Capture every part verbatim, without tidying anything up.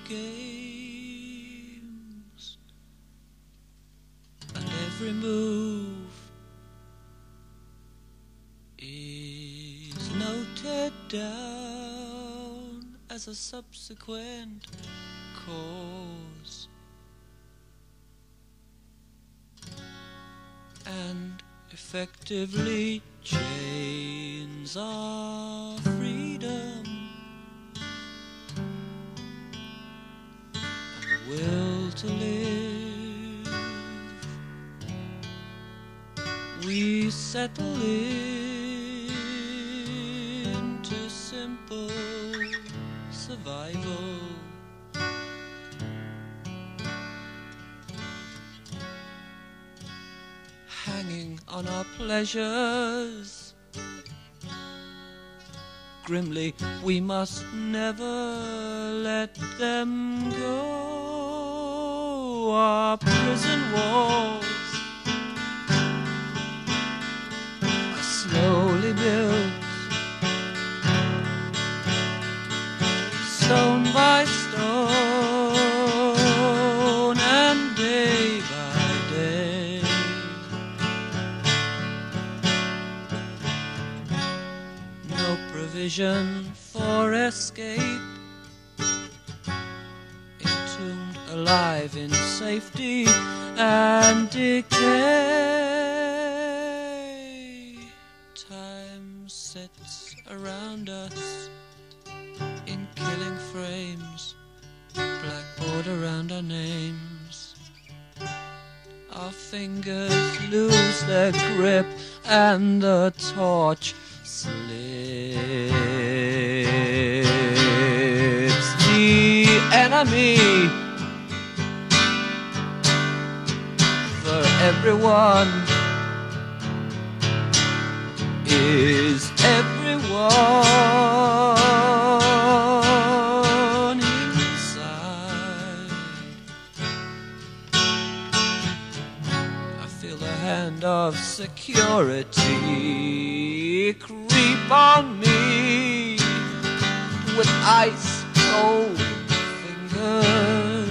games, and every move is noted down as a subsequent cause, and effectively chains our freedom and will to live. We settle into simple survival, hanging on our pleasures. Grimly, we must never let them go. Our prison walls are slowly built, stone by stone, and day by day. No provision for escape, entombed alive in safety and decay. Time sits around us in killing frames, blackboard around our names. Our fingers lose their grip and the torch slips. The enemy for everyone is everyone inside. I feel the hand of security creep on me with ice cold fingers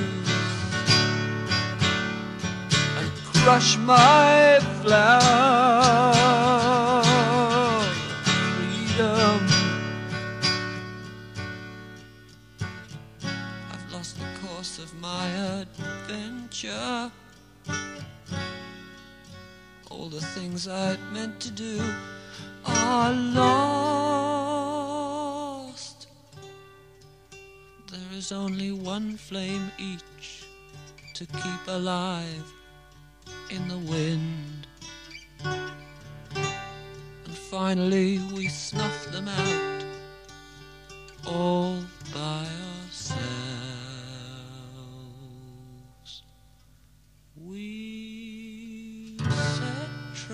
and crush my flower freedom. I've lost the course of my adventure. All the things I'd meant to do are lost. There is only one flame each to keep alive in the wind, and finally we snuff them out all by ourselves. We set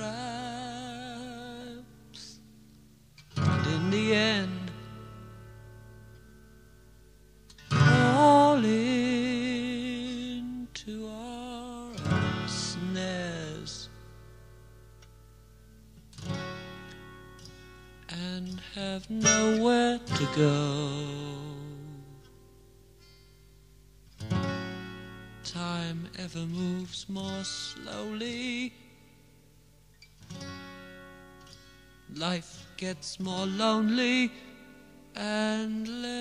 traps, and in the end fall into our own snares and have nowhere to go. Time ever moves more slowly. Life gets more lonely and less